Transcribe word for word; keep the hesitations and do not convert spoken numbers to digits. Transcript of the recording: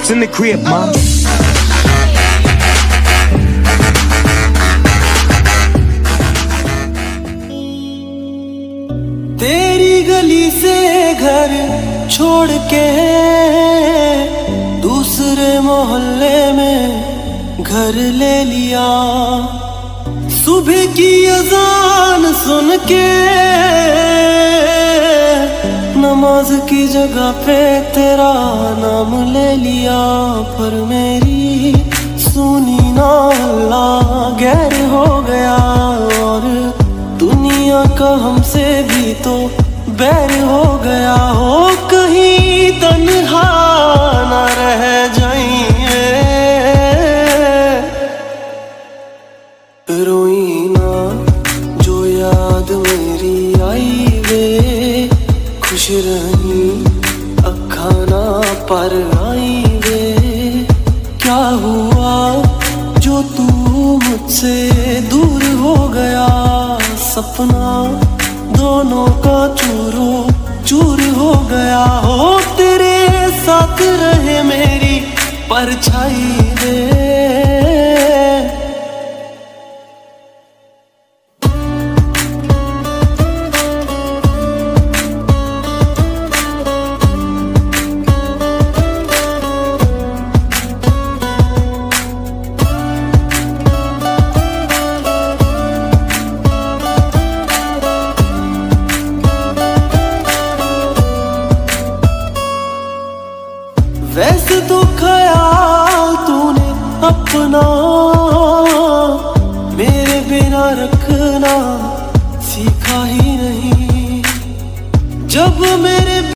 Drinks in the crib, ma. तेरी गली से घर छोड़ के दूसरे मोहल्ले में घर ले लिया। सुबह की अजान सुन के नमाज की जगह पे तेरा नाम ले लिया। पर मेरी सुनी ना अल्लाह गैर हो गया, और दुनिया का हमसे भी तो बैर हो गया। हो कहीं तन्हा ना रह जाइए, रोई ना जो याद मेरी आई वे, खुश रही अखा ना पर आई वे। क्या हुआ जो तू मुझसे दूर हो गया, सपना दोनों का चूरो चूर हो गया। हो तेरे साथ रहे मेरी परछाई वे। वैसे तो ख्याल तूने अपना मेरे बिना रखना सीखा ही नहीं। जब मेरे